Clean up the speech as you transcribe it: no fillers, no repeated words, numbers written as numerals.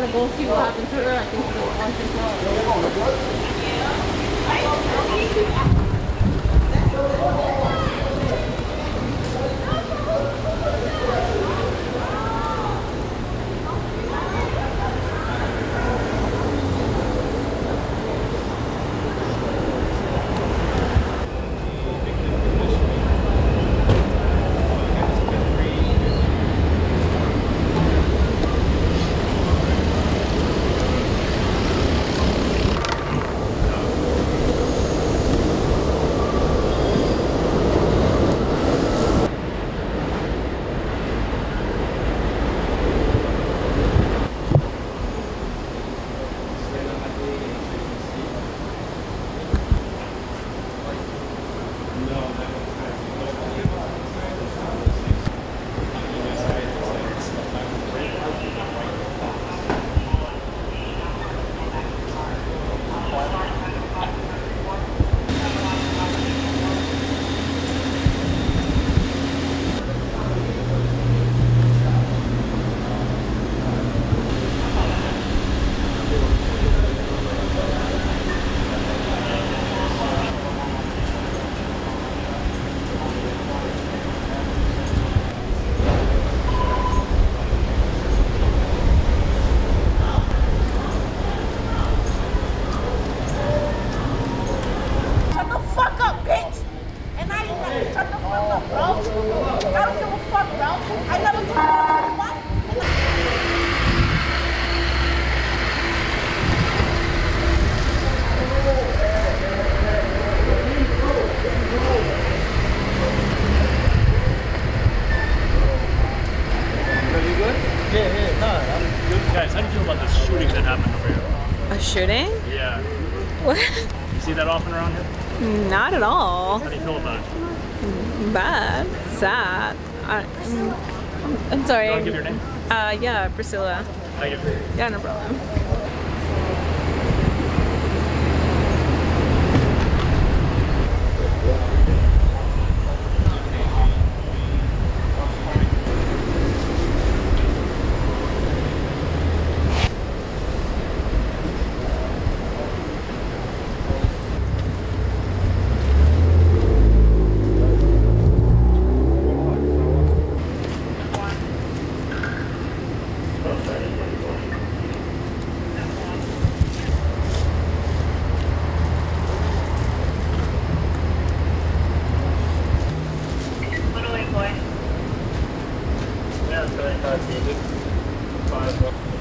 gonna go see what happened to her. I think she's gonna watch this Guys, how do you feel about the shooting that happened over here? A shooting? Yeah. What? You see that often around here? Not at all. How do you feel about it? Bad. Sad. I'm sorry. You want to give your name? Yeah, Priscilla. Thank you. Yeah, no problem. Yeah, it's really hard to